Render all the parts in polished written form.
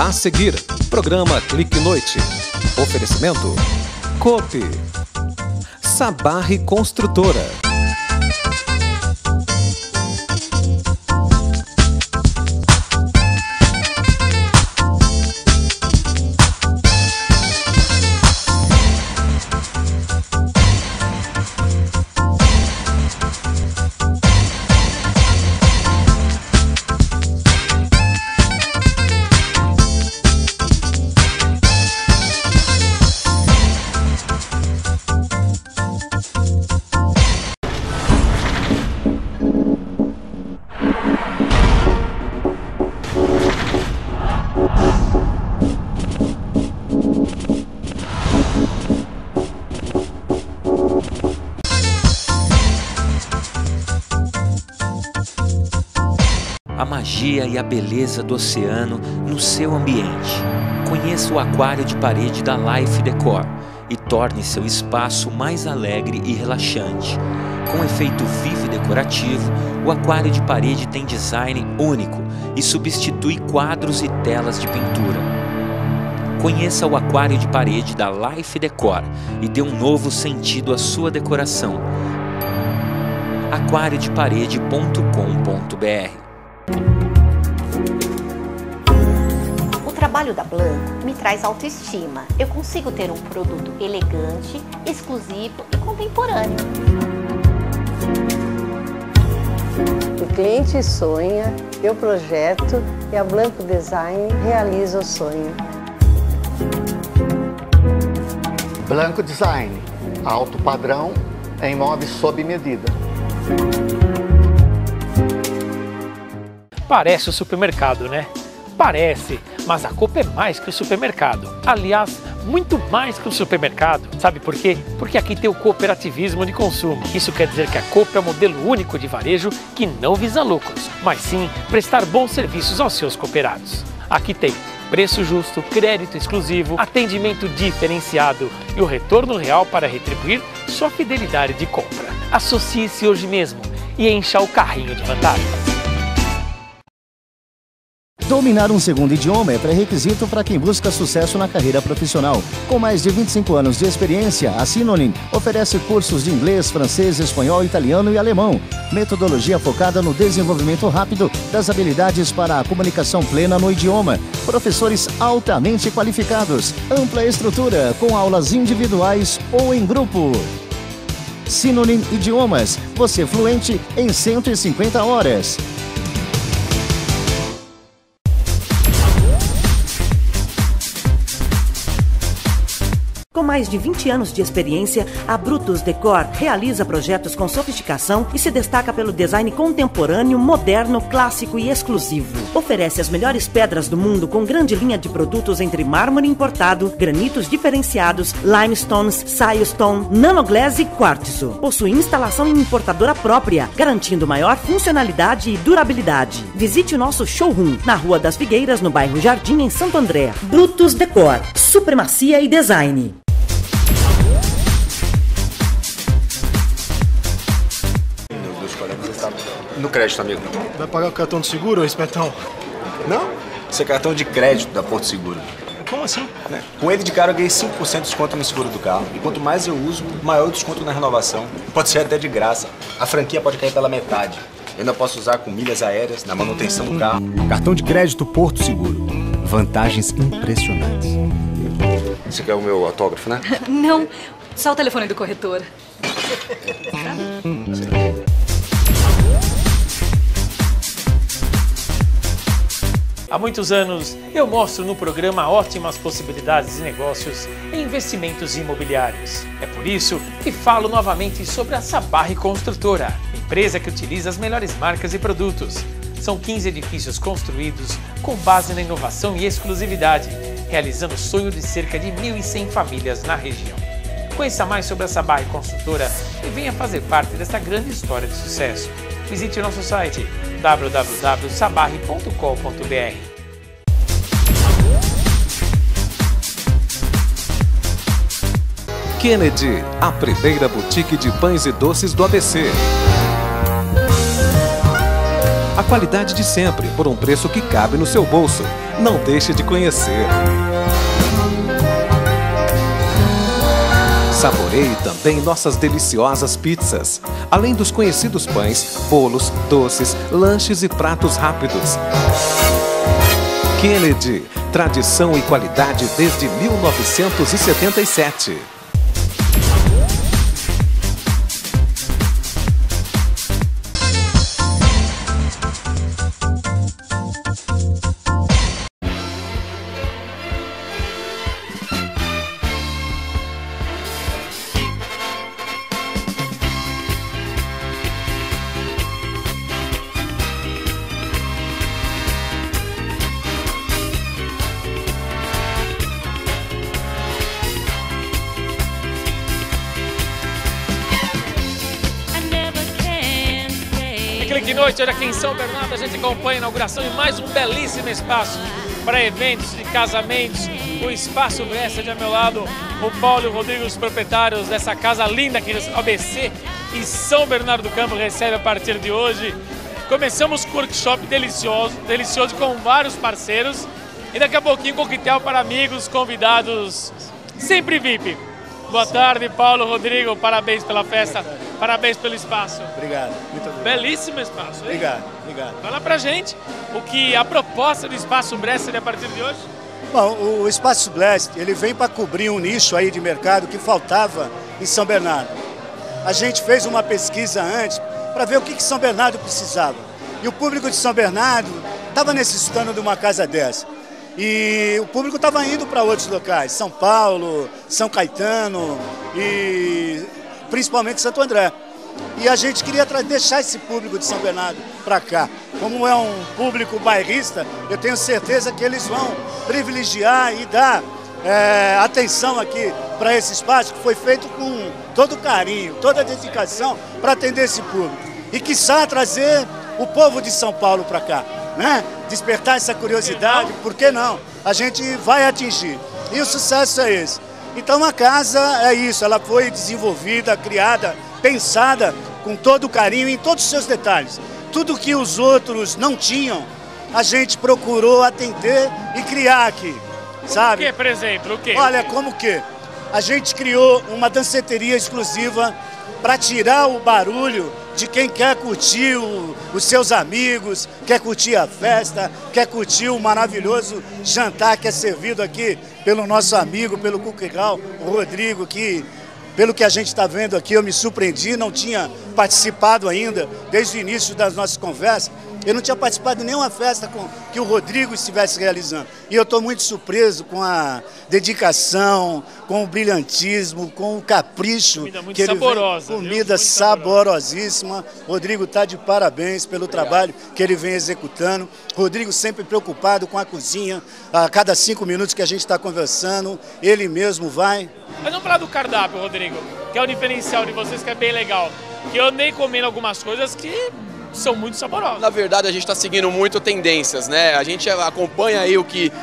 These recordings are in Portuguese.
A seguir, programa Clique Noite. Oferecimento Coop, Sabarri Construtora. A magia e a beleza do oceano no seu ambiente. Conheça o aquário de parede da Life Decor e torne seu espaço mais alegre e relaxante. Com efeito vivo e decorativo, o aquário de parede tem design único e substitui quadros e telas de pintura. Conheça o aquário de parede da Life Decor e dê um novo sentido à sua decoração. aquariodeparede.com.br. O trabalho da Blanco me traz autoestima. Eu consigo ter um produto elegante, exclusivo e contemporâneo. O cliente sonha, eu projeto e a Blanco Design realiza o sonho. Blanco Design, alto padrão em móveis sob medida. Parece o supermercado, né? Parece, mas a Coop é mais que o supermercado. Aliás, muito mais que o supermercado. Sabe por quê? Porque aqui tem o cooperativismo de consumo. Isso quer dizer que a Coop é o modelo único de varejo que não visa lucros, mas sim prestar bons serviços aos seus cooperados. Aqui tem preço justo, crédito exclusivo, atendimento diferenciado e o retorno real para retribuir sua fidelidade de compra. Associe-se hoje mesmo e encha o carrinho de vantagens. Dominar um segundo idioma é pré-requisito para quem busca sucesso na carreira profissional. Com mais de 25 anos de experiência, a Synonym oferece cursos de inglês, francês, espanhol, italiano e alemão. Metodologia focada no desenvolvimento rápido das habilidades para a comunicação plena no idioma. Professores altamente qualificados. Ampla estrutura, com aulas individuais ou em grupo. Synonym Idiomas. Você fluente em 150 horas. Com mais de 20 anos de experiência, a Brutus Decor realiza projetos com sofisticação e se destaca pelo design contemporâneo, moderno, clássico e exclusivo. Oferece as melhores pedras do mundo com grande linha de produtos entre mármore importado, granitos diferenciados, limestones, silestone, nanoglaze e quartzo. Possui instalação em importadora própria, garantindo maior funcionalidade e durabilidade. Visite o nosso showroom na Rua das Figueiras, no bairro Jardim, em Santo André. Brutus Decor, supremacia e design. No crédito, amigo. Vai pagar o cartão de seguro, Espetão? Não, isso é cartão de crédito da Porto Seguro. Como assim? Com ele de cara eu ganhei 5% de desconto no seguro do carro. E quanto mais eu uso, maior o desconto na renovação. Pode ser até de graça. A franquia pode cair pela metade. Eu ainda posso usar com milhas aéreas na manutenção do carro. Cartão de crédito Porto Seguro. Vantagens impressionantes. Você quer o meu autógrafo, né? Não, só o telefone do corretor. Há muitos anos, eu mostro no programa ótimas possibilidades de negócios e investimentos imobiliários. É por isso que falo novamente sobre a Sabarri Construtora, empresa que utiliza as melhores marcas e produtos. São 15 edifícios construídos com base na inovação e exclusividade, realizando o sonho de cerca de 1.100 famílias na região. Conheça mais sobre a Sabarri Construtora e venha fazer parte desta grande história de sucesso. Visite o nosso site www.sabarri.com.br. Kennedy, a primeira boutique de pães e doces do ABC. qualidade de sempre por um preço que cabe no seu bolso. Não deixe de conhecer. Saboreie também nossas deliciosas pizzas, além dos conhecidos pães, bolos, doces, lanches e pratos rápidos. Kennedy, tradição e qualidade desde 1977. Clique Noite, hoje aqui em São Bernardo, a gente acompanha a inauguração de mais um belíssimo espaço para eventos de casamentos, o Espaço Brescia. Ao meu lado, o Paulo e o Rodrigo, os proprietários dessa casa linda aqui no ABC em São Bernardo do Campo, recebe a partir de hoje. Começamos com um workshop delicioso com vários parceiros e daqui a pouquinho coquetel para amigos, convidados, sempre VIP. Boa tarde, Paulo, Rodrigo, parabéns pela festa, parabéns pelo espaço. Obrigado, muito obrigado. Belíssimo espaço, hein? Obrigado, obrigado. Fala pra gente o que a proposta do Espaço Brescia a partir de hoje. Bom, o Espaço Brescia, ele vem para cobrir um nicho aí de mercado que faltava em São Bernardo. A gente fez uma pesquisa antes para ver o que São Bernardo precisava. E o público de São Bernardo estava necessitando de uma casa dessa. E o público estava indo para outros locais, São Paulo, São Caetano e principalmente Santo André. E a gente queria deixar esse público de São Bernardo para cá. Como é um público bairrista, eu tenho certeza que eles vão privilegiar e dar atenção aqui para esse espaço que foi feito com todo carinho, toda a dedicação para atender esse público. E quiçá trazer o povo de São Paulo para cá, né? Despertar essa curiosidade, por que não? A gente vai atingir. E o sucesso é esse. Então a casa é isso, ela foi desenvolvida, criada, pensada com todo o carinho em todos os seus detalhes. Tudo que os outros não tinham, a gente procurou atender e criar aqui, sabe? O que, por exemplo? O que? Olha, como que? A gente criou uma danceteria exclusiva para tirar o barulho de quem quer curtir os seus amigos, quer curtir a festa, quer curtir o maravilhoso jantar que é servido aqui pelo nosso amigo, pelo Cuquirral, o Rodrigo, que pelo que a gente está vendo aqui, eu me surpreendi, não tinha participado ainda, desde o início das nossas conversas, eu não tinha participado de nenhuma festa que o Rodrigo estivesse realizando. E eu estou muito surpreso com a dedicação, com o brilhantismo, com o capricho. Comida muito que ele saborosa. Vem, comida saborosíssima. Rodrigo está de parabéns pelo trabalho que ele vem executando. Rodrigo sempre preocupado com a cozinha. A cada 5 minutos que a gente está conversando, ele mesmo vai. Mas vamos falar do cardápio, Rodrigo, que é o diferencial de vocês, que é bem legal. Que eu andei comendo algumas coisas que são muito saborosas. Na verdade, a gente está seguindo muito tendências, né? A gente acompanha aí o que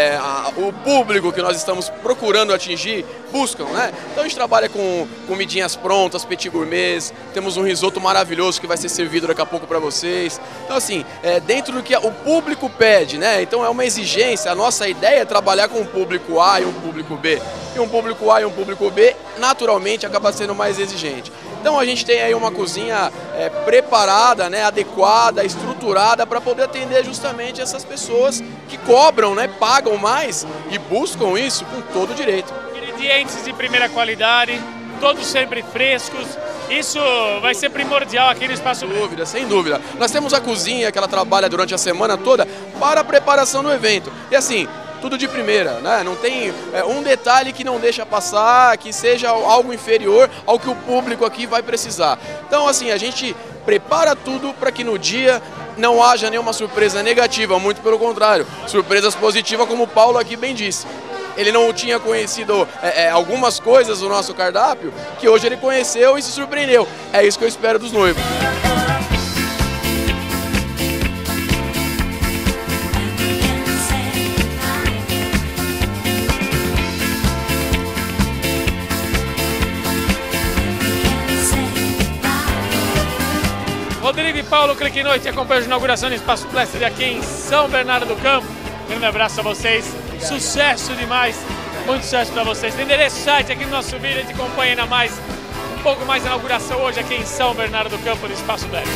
o público que nós estamos procurando atingir buscam, né? Então a gente trabalha com comidinhas prontas, petit gourmets, temos um risoto maravilhoso que vai ser servido daqui a pouco para vocês. Então assim, dentro do que o público pede, né? Então é uma exigência, a nossa ideia é trabalhar com um público A e um público B. E um público A e um público B, naturalmente, acaba sendo mais exigente. Então a gente tem aí uma cozinha preparada, né, adequada, estruturada para poder atender justamente essas pessoas que cobram, né, pagam mais e buscam isso com todo o direito. Ingredientes de primeira qualidade, todos sempre frescos. Isso vai ser primordial aqui no Espaço Brescia. Sem dúvida, sem dúvida. Nós temos a cozinha que ela trabalha durante a semana toda para a preparação do evento. E assim, tudo de primeira, né? Não tem um detalhe que não deixa passar, que seja algo inferior ao que o público aqui vai precisar. Então, assim, a gente prepara tudo para que no dia não haja nenhuma surpresa negativa, muito pelo contrário, surpresas positivas, como o Paulo aqui bem disse. Ele não tinha conhecido algumas coisas do nosso cardápio, que hoje ele conheceu e se surpreendeu. É isso que eu espero dos noivos. Rodrigo e Paulo Criquinoite acompanham a inauguração do Espaço Blaster aqui em São Bernardo do Campo. Grande abraço a vocês, sucesso demais, muito sucesso para vocês. Tem endereço, site aqui no nosso vídeo, a gente acompanha ainda mais, um pouco mais a inauguração hoje aqui em São Bernardo do Campo do Espaço Blaster.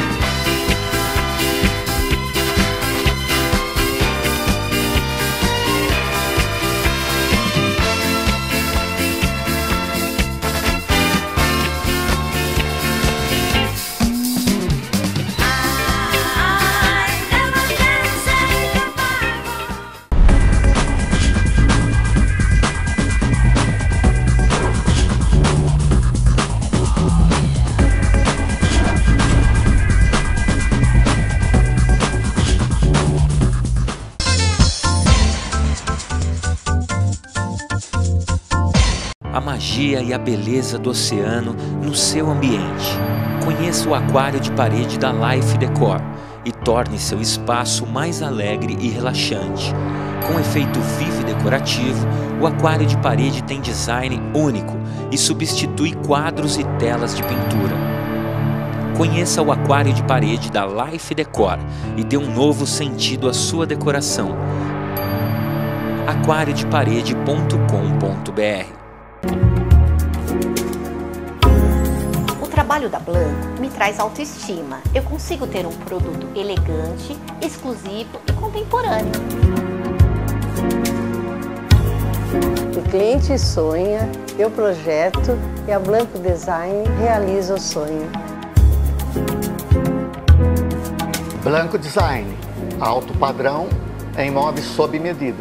A magia e a beleza do oceano no seu ambiente. Conheça o aquário de parede da Life Decor e torne seu espaço mais alegre e relaxante. Com efeito vivo e decorativo, o aquário de parede tem design único e substitui quadros e telas de pintura. Conheça o aquário de parede da Life Decor e dê um novo sentido à sua decoração. aquariodeparede.com.br. O trabalho da Blanco me traz autoestima. Eu consigo ter um produto elegante, exclusivo e contemporâneo. O cliente sonha, eu projeto e a Blanco Design realiza o sonho. Blanco Design, alto padrão em móveis sob medida.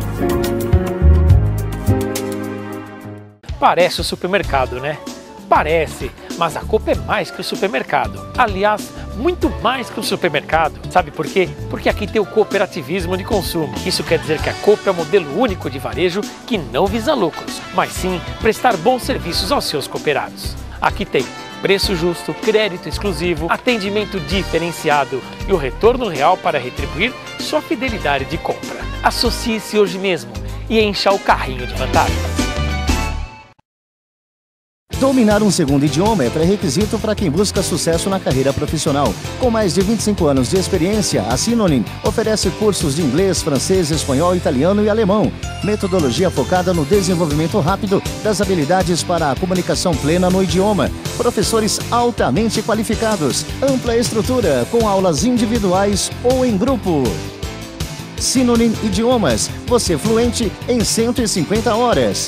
Parece o supermercado, né? Parece, mas a Copa é mais que o supermercado. Aliás, muito mais que o supermercado. Sabe por quê? Porque aqui tem o cooperativismo de consumo. Isso quer dizer que a Copa é um modelo único de varejo que não visa lucros, mas sim prestar bons serviços aos seus cooperados. Aqui tem preço justo, crédito exclusivo, atendimento diferenciado e o retorno real para retribuir sua fidelidade de compra. Associe-se hoje mesmo e encha o carrinho de vantagens. Dominar um segundo idioma é pré-requisito para quem busca sucesso na carreira profissional. Com mais de 25 anos de experiência, a Synonym oferece cursos de inglês, francês, espanhol, italiano e alemão. Metodologia focada no desenvolvimento rápido das habilidades para a comunicação plena no idioma. Professores altamente qualificados. Ampla estrutura, com aulas individuais ou em grupo. Synonym Idiomas. Você fluente em 150 horas.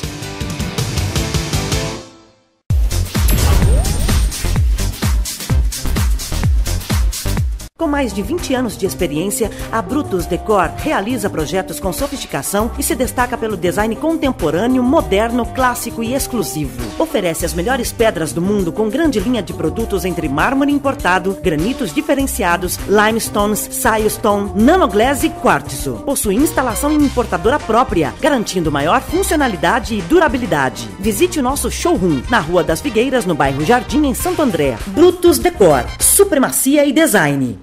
Com mais de 20 anos de experiência, a Brutus Decor realiza projetos com sofisticação e se destaca pelo design contemporâneo, moderno, clássico e exclusivo. Oferece as melhores pedras do mundo com grande linha de produtos entre mármore importado, granitos diferenciados, limestones, silestone, nanoglaze e quartzo. Possui instalação em importadora própria, garantindo maior funcionalidade e durabilidade. Visite o nosso showroom na Rua das Figueiras, no bairro Jardim, em Santo André. Brutus Decor, supremacia e design.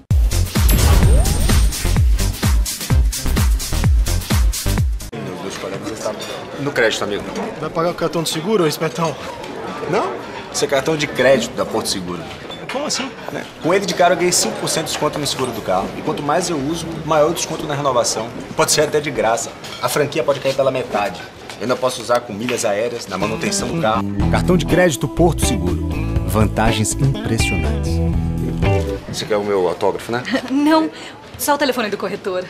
No crédito, amigo. Vai pagar o cartão de seguro, Espetão? Não, isso é cartão de crédito da Porto Seguro. Como assim? Com ele de cara eu ganhei 5% de desconto no seguro do carro. E quanto mais eu uso, maior o desconto na renovação. Pode ser até de graça. A franquia pode cair pela metade. Eu ainda posso usar com milhas aéreas na manutenção do carro. Cartão de crédito Porto Seguro. Vantagens impressionantes. Você quer o meu autógrafo, né? Não, só o telefone do corretor.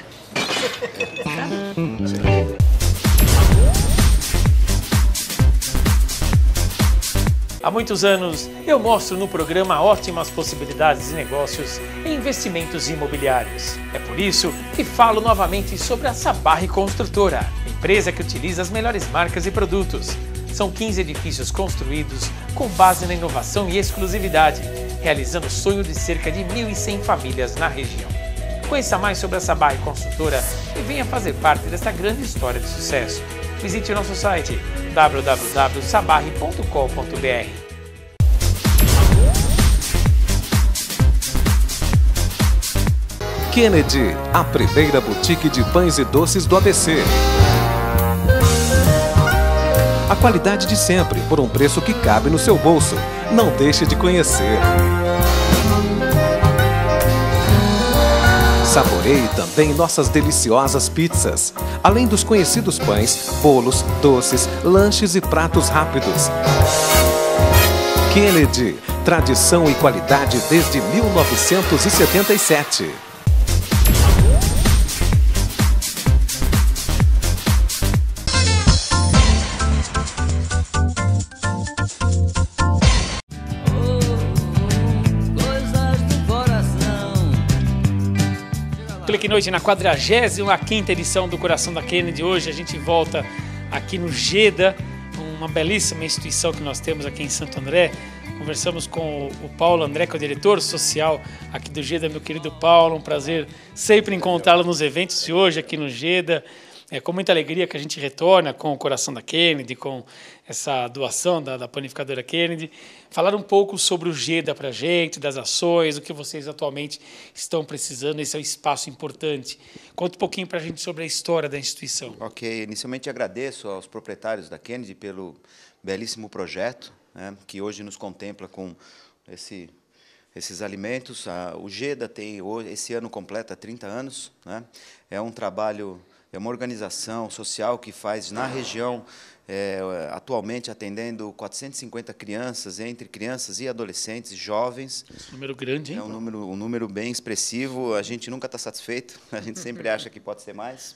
Há muitos anos, eu mostro no programa ótimas possibilidades de negócios e investimentos imobiliários. É por isso que falo novamente sobre a Sabarri Construtora, empresa que utiliza as melhores marcas e produtos. São 15 edifícios construídos com base na inovação e exclusividade, realizando o sonho de cerca de 1.100 famílias na região. Conheça mais sobre a Sabarri Construtora e venha fazer parte dessa grande história de sucesso. Visite o nosso site www.sabarri.com.br. Kennedy, a primeira boutique de pães e doces do ABC. A qualidade de sempre, por um preço que cabe no seu bolso. Não deixe de conhecer. Saboreie também nossas deliciosas pizzas, além dos conhecidos pães, bolos, doces, lanches e pratos rápidos. Kennedy, tradição e qualidade desde 1977. Clique Noite na 45ª edição do Coração da Kennedy. Hoje a gente volta aqui no GEDA, uma belíssima instituição que nós temos aqui em Santo André. Conversamos com o Paulo André, que é o diretor social aqui do GEDA, meu querido Paulo. Um prazer sempre encontrá-lo nos eventos de hoje aqui no GEDA. É com muita alegria que a gente retorna com o Coração da Kennedy, com essa doação da panificadora Kennedy. Falar um pouco sobre o GEDA para a gente, das ações, o que vocês atualmente estão precisando. Esse é um espaço importante. Conta um pouquinho para a gente sobre a história da instituição. Ok, inicialmente agradeço aos proprietários da Kennedy pelo belíssimo projeto, né, que hoje nos contempla com esses alimentos. O GEDA esse ano completa 30 anos. Né, é um trabalho... É uma organização social que faz na região, atualmente atendendo 450 crianças, entre crianças e adolescentes, jovens. Esse número grande, hein? É um número bem expressivo. A gente nunca está satisfeito, a gente sempre acha que pode ser mais.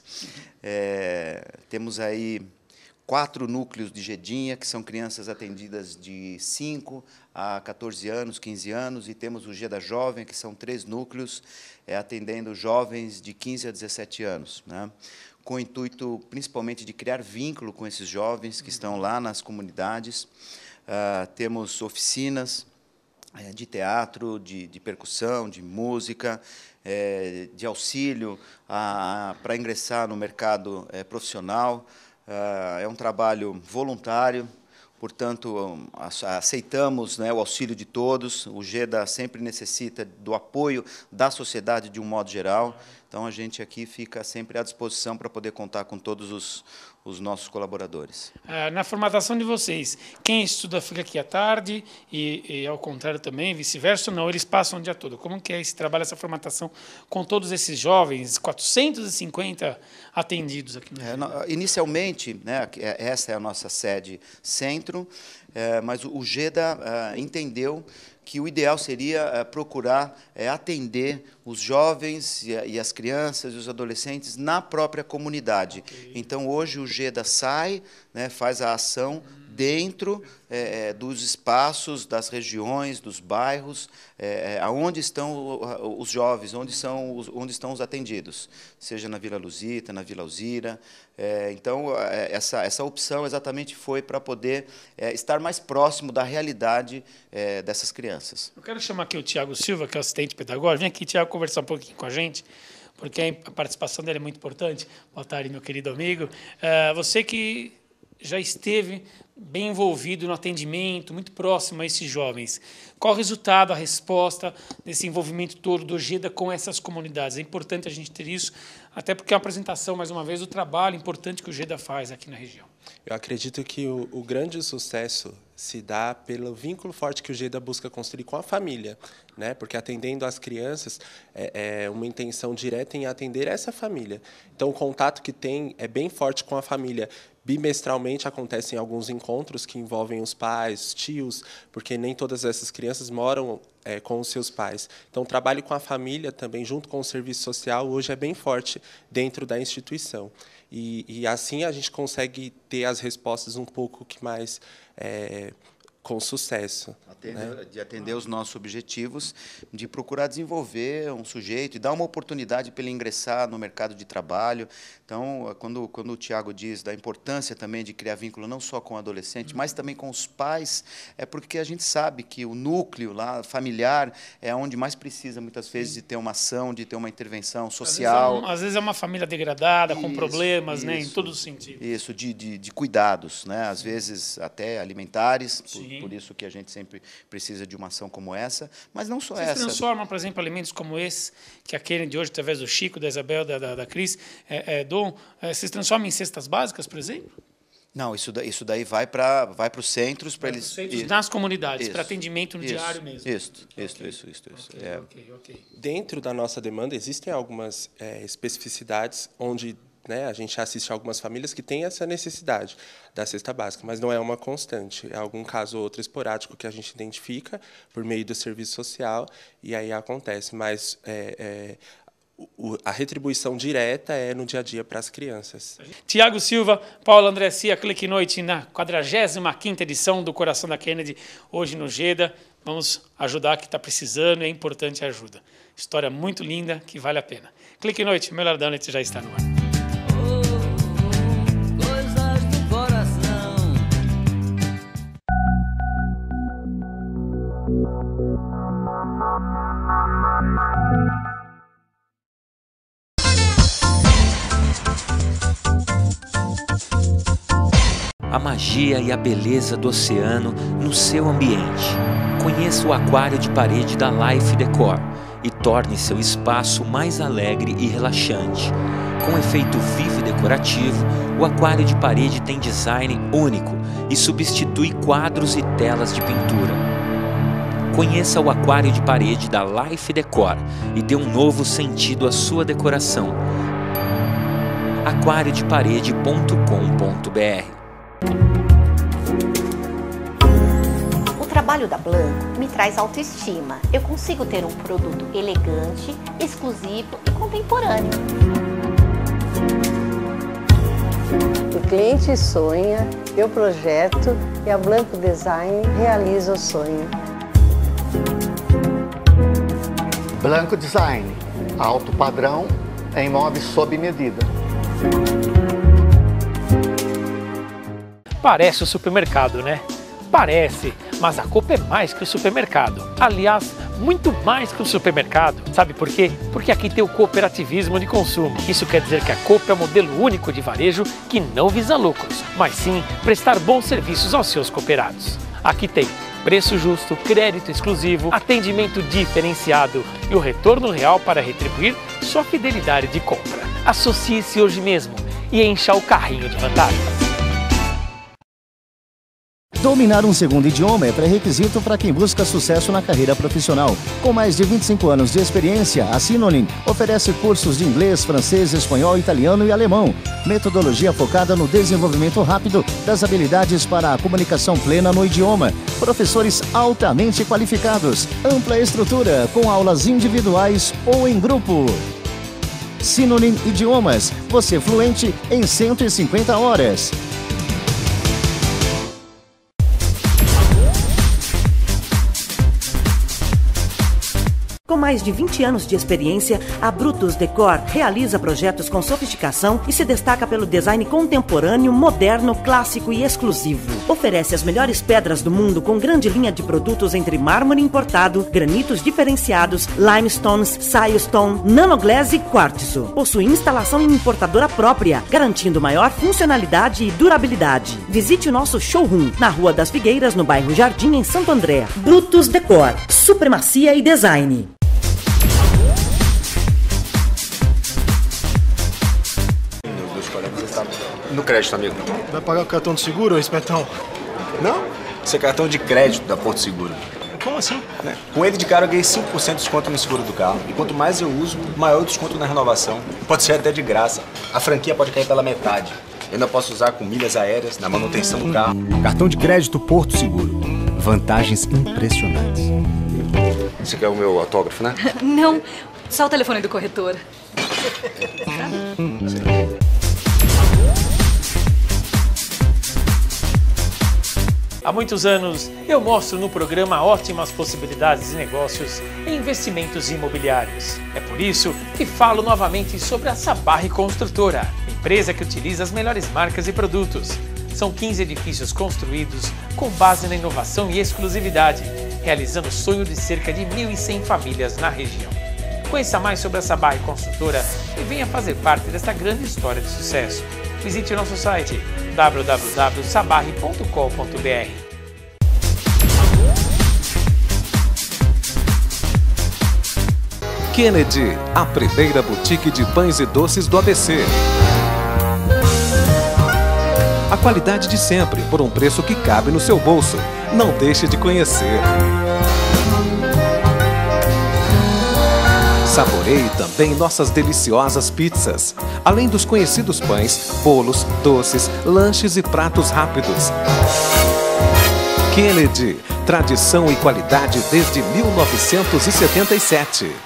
Temos aí 4 núcleos de Gedinha, que são crianças atendidas de 5 a 14 anos, 15 anos, e temos o GEDA Jovem, que são 3 núcleos, atendendo jovens de 15 a 17 anos, né? Com o intuito, principalmente, de criar vínculo com esses jovens que estão lá nas comunidades. Temos oficinas de teatro, de percussão, de música, de auxílio para ingressar no mercado profissional. É um trabalho voluntário, portanto, aceitamos, né, o auxílio de todos. O GEDA sempre necessita do apoio da sociedade de um modo geral. Então, a gente aqui fica sempre à disposição para poder contar com todos os nossos colaboradores. Na formatação de vocês, quem estuda fica aqui à tarde e ao contrário também, vice-versa, não, eles passam o dia todo. Como que é esse trabalho, essa formatação com todos esses jovens, 450 atendidos aqui no Inicialmente, né, essa é a nossa sede centro, mas o GEDA entendeu que o ideal seria procurar atender os jovens e as crianças e os adolescentes na própria comunidade. Okay. Então, hoje, o GEDA sai, né, faz a ação dentro dos espaços, das regiões, dos bairros, aonde estão os jovens, onde estão os atendidos, seja na Vila Luzita, na Vila Alzira. Então, essa opção exatamente foi para poder estar mais próximo da realidade dessas crianças. Eu quero chamar aqui o Tiago Silva, que é o assistente pedagógico. Vem aqui, Tiago, conversar um pouquinho com a gente, porque a participação dele é muito importante. Boa tarde, meu querido amigo. Você que já esteve bem envolvido no atendimento, muito próximo a esses jovens. Qual o resultado, a resposta desse envolvimento todo do GEDA com essas comunidades? É importante a gente ter isso, até porque é uma apresentação, mais uma vez, do trabalho importante que o GEDA faz aqui na região. Eu acredito que o grande sucesso se dá pelo vínculo forte que o GEDA busca construir com a família, né? Porque atendendo as crianças é uma intenção direta em atender essa família. Então, o contato que tem é bem forte com a família. Bimestralmente acontecem alguns encontros que envolvem os pais, os tios, porque nem todas essas crianças moram com os seus pais. Então, o trabalho com a família também, junto com o serviço social, hoje é bem forte dentro da instituição. E assim a gente consegue ter as respostas um pouco que mais com sucesso. De atender os nossos objetivos, de procurar desenvolver um sujeito e dar uma oportunidade para ele ingressar no mercado de trabalho. Então, quando o Tiago diz da importância também de criar vínculo não só com o adolescente, mas também com os pais, é porque a gente sabe que o núcleo lá familiar é onde mais precisa, muitas vezes, de ter uma ação, de ter uma intervenção social. Às vezes é uma família degradada, com problemas, né, em todos os sentidos. Isso, de cuidados, né, às vezes até alimentares, por isso que a gente sempre precisa de uma ação como essa, mas não só essa. Vocês transformam, por exemplo, alimentos como esse, que a Kennedy hoje, através do Chico, da Isabel, da Cris, Dom, vocês transformam em cestas básicas, por exemplo? Não, isso daí vai para os centros, para eles... Nas comunidades, para atendimento no diário mesmo. Isso. Okay. Dentro da nossa demanda, existem algumas especificidades onde, né, a gente assiste a algumas famílias que têm essa necessidade da cesta básica, mas não é uma constante. É algum caso ou outro esporádico que a gente identifica por meio do serviço social e aí acontece. Mas a retribuição direta é no dia a dia para as crianças. Tiago Silva, Paulo André Cia, Clique Noite na 45ª edição do Coração da Kennedy, hoje no Geda. Vamos ajudar quem está precisando, é importante a ajuda. História muito linda que vale a pena. Clique Noite, melhor da noite já está no ar. Coisas do coração. A magia e a beleza do oceano no seu ambiente. Conheça o aquário de parede da Life Decor e torne seu espaço mais alegre e relaxante. Com efeito vivo e decorativo, o aquário de parede tem design único e substitui quadros e telas de pintura. Conheça o aquário de parede da Life Decor e dê um novo sentido à sua decoração. aquariodeparede.com.br. O trabalho da Blanco me traz autoestima. Eu consigo ter um produto elegante, exclusivo e contemporâneo. O cliente sonha, eu projeto e a Blanco Design realiza o sonho. Blanco Design, alto padrão em móveis sob medida. Parece o supermercado, né? Parece, mas a Copa é mais que o supermercado. Aliás, muito mais que o supermercado. Sabe por quê? Porque aqui tem o cooperativismo de consumo. Isso quer dizer que a Copa é um modelo único de varejo que não visa lucros, mas sim prestar bons serviços aos seus cooperados. Aqui tem preço justo, crédito exclusivo, atendimento diferenciado e o retorno real para retribuir sua fidelidade de compra. Associe-se hoje mesmo e encha o carrinho de vantagens. Dominar um segundo idioma é pré-requisito para quem busca sucesso na carreira profissional. Com mais de 25 anos de experiência, a Synonym oferece cursos de inglês, francês, espanhol, italiano e alemão. Metodologia focada no desenvolvimento rápido das habilidades para a comunicação plena no idioma. Professores altamente qualificados. Ampla estrutura, com aulas individuais ou em grupo. Synonym Idiomas. Você fluente em 150 horas. Com mais de 20 anos de experiência, a Brutus Decor realiza projetos com sofisticação e se destaca pelo design contemporâneo, moderno, clássico e exclusivo. Oferece as melhores pedras do mundo com grande linha de produtos entre mármore importado, granitos diferenciados, limestones, silestone, nanoglaze e quartzo. Possui instalação em importadora própria, garantindo maior funcionalidade e durabilidade. Visite o nosso showroom na Rua das Figueiras, no bairro Jardim, em Santo André. Brutus Decor, supremacia e design. No crédito, amigo. Vai pagar o cartão de seguro, espertão? Não, isso é cartão de crédito da Porto Seguro. Como assim? Com ele de cara eu ganhei 5% de desconto no seguro do carro. E quanto mais eu uso, maior o desconto na renovação. Pode ser até de graça. A franquia pode cair pela metade. Eu ainda posso usar com milhas aéreas na manutenção do carro. Cartão de crédito Porto Seguro. Vantagens impressionantes. Você quer o meu autógrafo, né? Não, só o telefone do corretor. Há muitos anos, eu mostro no programa ótimas possibilidades de negócios e investimentos imobiliários. É por isso que falo novamente sobre a Sabarri Construtora, empresa que utiliza as melhores marcas e produtos. São 15 edifícios construídos com base na inovação e exclusividade, realizando o sonho de cerca de 1.100 famílias na região. Conheça mais sobre a Sabarri Construtora e venha fazer parte dessa grande história de sucesso. Visite o nosso site www.sabarri.com.br. Kennedy, a primeira boutique de pães e doces do ABC. A qualidade de sempre, por um preço que cabe no seu bolso. Não deixe de conhecer. Saboreie também nossas deliciosas pizzas. Além dos conhecidos pães, bolos, doces, lanches e pratos rápidos. Kennedy, tradição e qualidade desde 1977.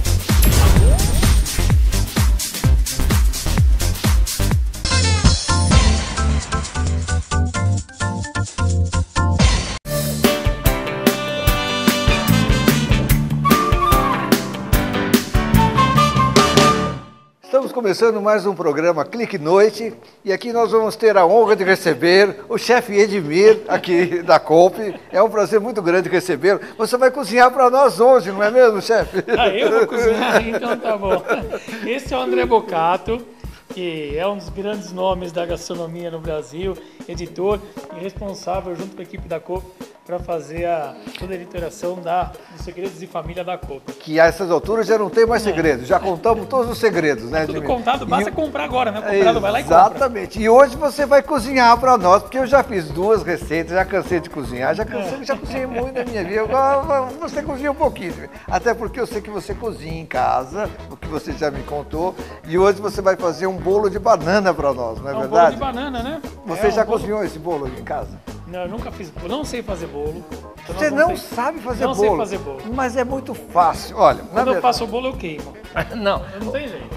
Estamos começando mais um programa Clique Noite e aqui nós vamos ter a honra de receber o chefe Edmir aqui da Coop. É um prazer muito grande recebê-lo. Você vai cozinhar para nós hoje, não é mesmo, chefe? Eu vou cozinhar, então tá bom. Esse é o André Bocato, que é um dos grandes nomes da gastronomia no Brasil, editor e responsável junto com a equipe da Coop para fazer toda a editoração dos segredos de família da Coop. Que a essas alturas já não tem mais segredos, já contamos todos os segredos, né? Tudo contado, basta comprar agora, né? Comprado, vai lá e compra. Exatamente. E hoje você vai cozinhar para nós, porque eu já fiz 2 receitas, já cansei de cozinhar, já cozinhei muito na minha vida. Agora você cozinha um pouquinho, até porque eu sei que você cozinha em casa, o que você já me contou, e hoje você vai fazer um bolo de banana para nós, não é verdade? Bolo de banana, né? Você já cozinhou esse bolo em casa? Não, eu nunca fiz, eu não sei fazer bolo. Você não sabe fazer bolo? Não sei fazer bolo. Mas é muito fácil. Olha, quando eu faço o bolo, eu queimo. Não. Não tem jeito.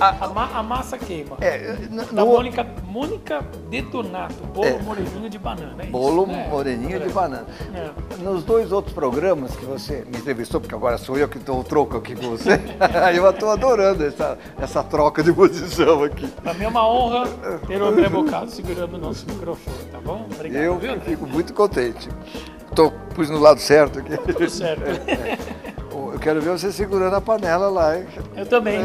A massa queima. Da Mônica Detonato, bolo moreninho de banana. É bolo isso, né? moreninho de banana. Nos 2 outros programas que você me entrevistou, porque agora sou eu que dou o troco aqui com você, eu estou adorando essa troca de posição aqui. Para mim é uma honra ter o André Bocato segurando o nosso microfone, tá bom? Obrigado. Eu fico muito contente. Pus no lado certo aqui. Tudo certo. Eu quero ver você segurando a panela lá, hein? Eu também.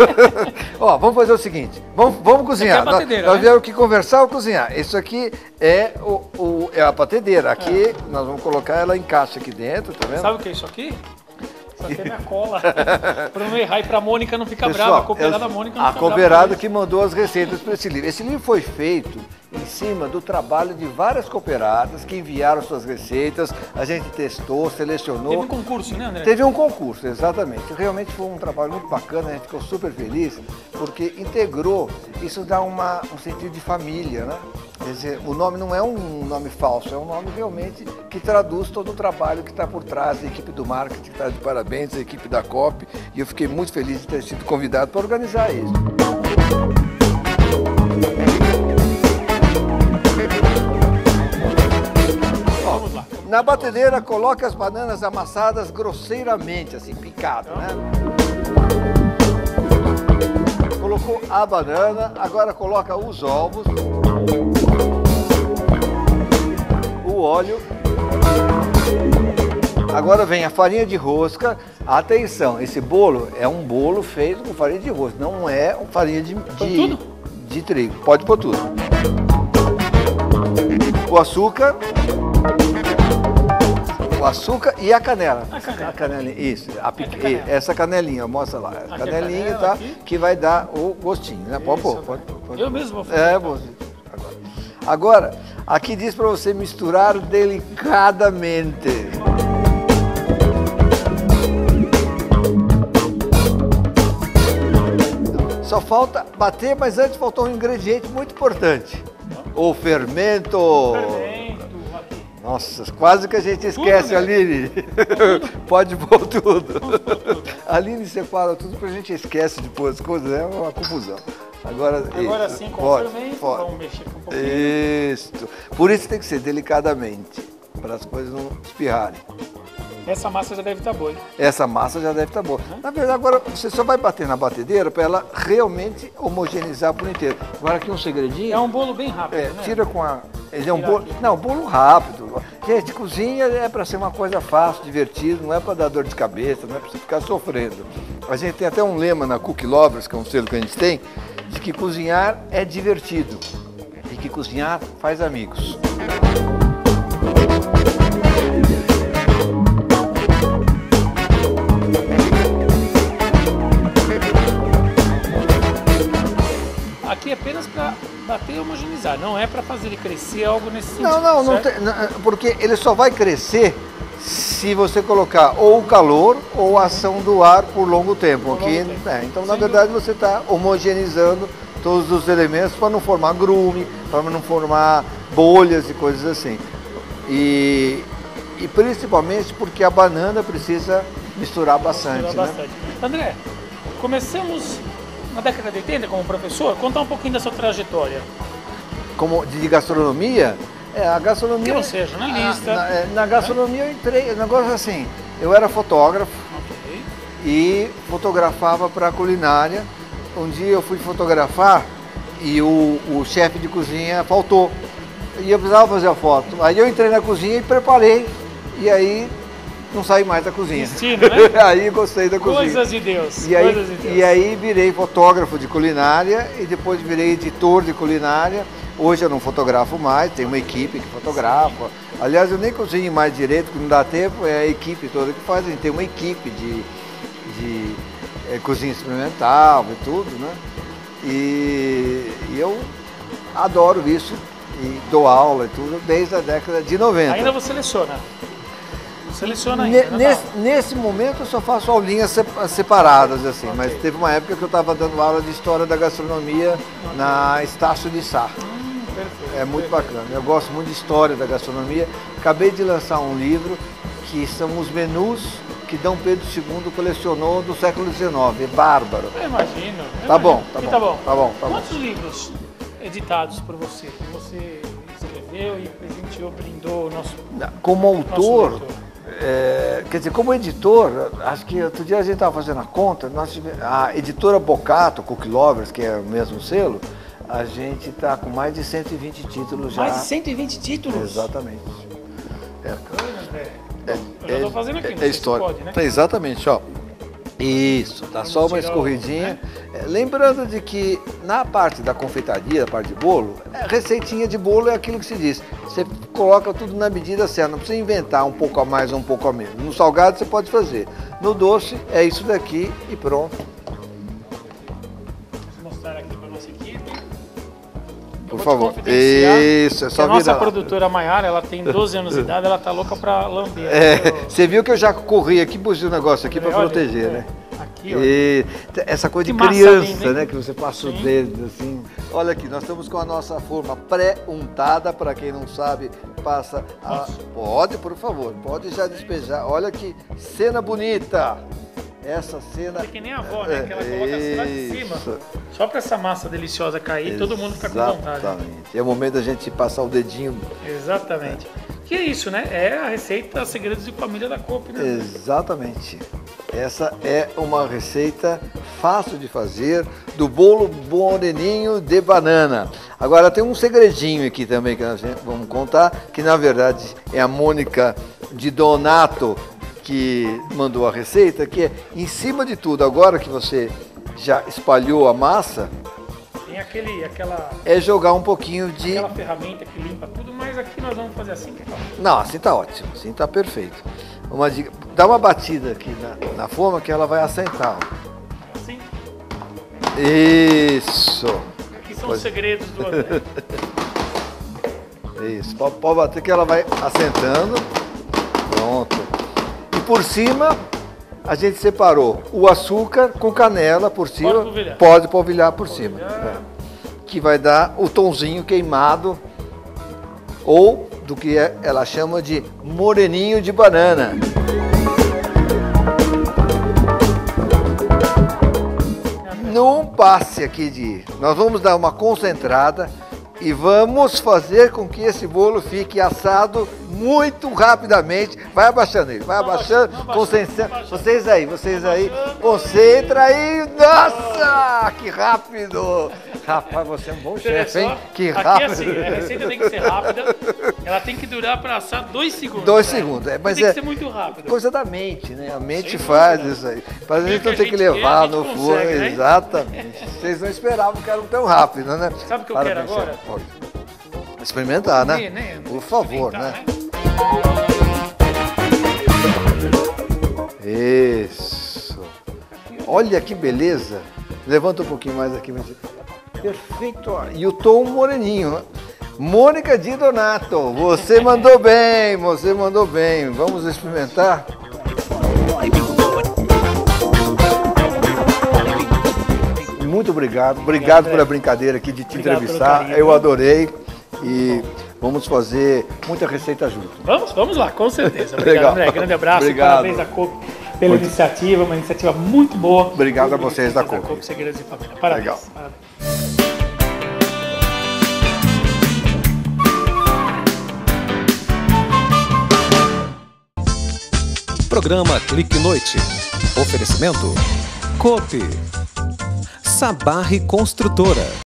Ó, vamos fazer o seguinte, vamos cozinhar. Nós viemos aqui conversar ou cozinhar. Isso aqui é a batedeira. Aqui nós vamos colocar ela em caixa aqui dentro, tá vendo? Sabe o que é isso aqui? Isso aqui é minha cola. Para não errar e para a Mônica não ficar brava. A cooperada da Mônica não fica brava. A cooperada que mandou as receitas para esse livro. Esse livro foi feito em cima do trabalho de várias cooperadas que enviaram suas receitas, a gente testou, selecionou. Teve um concurso, né, André? Teve um concurso, exatamente. Realmente foi um trabalho muito bacana, a gente ficou super feliz, porque integrou, isso dá um sentido de família, né? Quer dizer, o nome não é um nome falso, é um nome realmente que traduz todo o trabalho que está por trás, a equipe do marketing está de parabéns, a equipe da Coop, e eu fiquei muito feliz de ter sido convidado para organizar isso. Na batedeira, coloque as bananas amassadas grosseiramente, assim, picado, né? Colocou a banana, agora coloca os ovos, o óleo. Agora vem a farinha de rosca. Atenção, esse bolo é um bolo feito com farinha de rosca, não é farinha de trigo. Pode pôr tudo. O açúcar. O açúcar e a canela. A canelinha, isso. Essa canelinha, mostra lá. A canelinha, tá? Aqui? Que vai dar o gostinho, né? Pode pôr. Eu mesmo vou fazer. Você. Agora, aqui diz para você misturar delicadamente. Só falta bater, mas antes faltou um ingrediente muito importante. O fermento. Nossa, quase que a gente esquece, tudo, Aline. Pode pôr tudo. Aline separa tudo que a gente esquece depois, as coisas, é uma confusão. Agora sim, com o fermento, vamos mexer com um pouquinho. Isso. Por isso tem que ser delicadamente, para as coisas não espirrarem. Essa massa já deve estar boa, hein? Essa massa já deve estar boa. Na verdade, agora você só vai bater na batedeira para ela realmente homogeneizar por inteiro. Agora aqui um segredinho. É um bolo bem rápido, né? Tira com a... Ele é um bolo... Não, bolo rápido. Gente, cozinha é para ser uma coisa fácil, divertida, não é para dar dor de cabeça, não é para você ficar sofrendo. A gente tem até um lema na Cook Lovers, que é um selo que a gente tem, de que cozinhar é divertido e que cozinhar faz amigos. Aqui é apenas para bater e homogeneizar. Não é para fazer ele crescer algo nesse sentido. Não tem, porque ele só vai crescer se você colocar ou o calor ou a ação do ar por longo tempo. Então, na verdade, você está homogeneizando todos os elementos para não formar grume, para não formar bolhas e coisas assim. E principalmente porque a banana precisa misturar bastante. Né? André, começamos na década de 80 como professor. Contar um pouquinho da sua trajetória. Como de gastronomia? A gastronomia... Que você é jornalista. Na gastronomia eu entrei, o negócio assim, eu era fotógrafo e fotografava para culinária. Um dia eu fui fotografar e o chefe de cozinha faltou. E eu precisava fazer a foto. Aí eu entrei na cozinha e preparei. E aí não saí mais da cozinha. Destino, né? Aí gostei da cozinha. Coisas de Deus. E aí virei fotógrafo de culinária e depois virei editor de culinária. Hoje eu não fotografo mais, tem uma equipe que fotografa. Aliás, eu nem cozinho mais direito, porque não dá tempo, é a equipe toda que faz. A gente tem uma equipe de cozinha experimental e tudo, né? E eu adoro isso e dou aula e tudo desde a década de 90. Ainda você seleciona? Seleciona ainda? Nesse momento eu só faço aulinhas separadas, assim, mas teve uma época que eu estava dando aula de História da Gastronomia na Estácio de Sá. É muito bacana, eu gosto muito de História da Gastronomia. Acabei de lançar um livro que são os menus que Dom Pedro II colecionou do século XIX, é bárbaro. Eu imagino. Tá bom. Quantos livros editados por você? Que você escreveu e presenteou, brindou o nosso... Como autor, quer dizer, como editor, acho que outro dia a gente estava fazendo a conta, a editora Bocato, Cook Lovers, que é o mesmo selo, a gente está com mais de 120 títulos já. Mais de 120 títulos? Exatamente. Eu já estou fazendo aqui, não sei se pode, né? Exatamente, ó. Isso, tá só uma escorridinha. Lembrando de que na parte da confeitaria, da parte de bolo, receitinha de bolo é aquilo que se diz. Você coloca tudo na medida certa, não precisa inventar um pouco a mais ou um pouco a menos. No salgado você pode fazer. No doce é isso daqui e pronto. Vou mostrar aqui para a nossa equipe. Por favor. Isso, é só virar. A nossa produtora Maiara, ela tem 12 anos de idade, ela tá louca para lamber. Você viu que eu já corri aqui, pus o negócio aqui para proteger, né? Aqui, ó. Essa coisa de criança, né? Que você passa o dedo assim. Olha aqui, nós estamos com a nossa forma pré-untada, para quem não sabe, passa a... Pode, por favor, pode já despejar. Olha que cena bonita. Essa cena... É que nem a avó, né? Que ela coloca assim lá de cima. Só para essa massa deliciosa cair, todo mundo fica com vontade. Exatamente. É o momento da gente passar o dedinho. Exatamente. Que é isso, né? É a receita Segredos de Família da Coop, né? Exatamente. Essa é uma receita fácil de fazer do bolo moreninho de banana. Agora tem um segredinho aqui também que nós vamos contar, que na verdade é a Mônica de Donato que mandou a receita, que é em cima de tudo, agora que você já espalhou a massa, tem aquela... É jogar um pouquinho de... Aquela ferramenta que limpa tudo, mas aqui nós vamos fazer assim que tá. Não, assim tá ótimo, assim tá perfeito. Uma dica, dá uma batida aqui na forma que ela vai assentar. Assim? Isso. Aqui são os segredos do André. Isso, pode bater que ela vai assentando. Pronto. E por cima, a gente separou o açúcar com canela por cima. Pode polvilhar por cima. Que vai dar o tonzinho queimado, ou do que ela chama de moreninho de banana. Num passe aqui nós vamos dar uma concentrada e vamos fazer com que esse bolo fique assado muito rapidamente. Vai abaixando ele, vai abaixando, concentrando. Vocês aí, concentra aí. Nossa, que rápido! Rapaz, você é um bom chefe, hein? Que rápido. Aqui assim, a receita tem que ser rápida, ela tem que durar para assar 2 segundos. 2 segundos, mas tem que ser muito rápido. Coisa da mente, né? A mente faz isso aí. Para a gente não ter que levar no forno. Né? Exatamente. Vocês não esperavam que era tão rápido, né? Sabe o que eu quero agora? Experimentar, né? Por favor, né? Isso. Olha que beleza. Levanta um pouquinho mais aqui. perfeito. E o tom moreninho, né? Mônica Di Donato, você mandou bem, você mandou bem. Vamos experimentar? Muito obrigado. Obrigado pela brincadeira aqui de te entrevistar. Eu adorei. E vamos fazer muita receita junto. Vamos lá, com certeza. Obrigado, André. Grande abraço. Obrigado. Parabéns à Coop pela iniciativa, uma iniciativa muito boa. Obrigado a vocês da Coop. Coop Segredos de Família. Parabéns. Legal. Parabéns. Programa Clique Noite. Oferecimento Coop. Sabarre Construtora.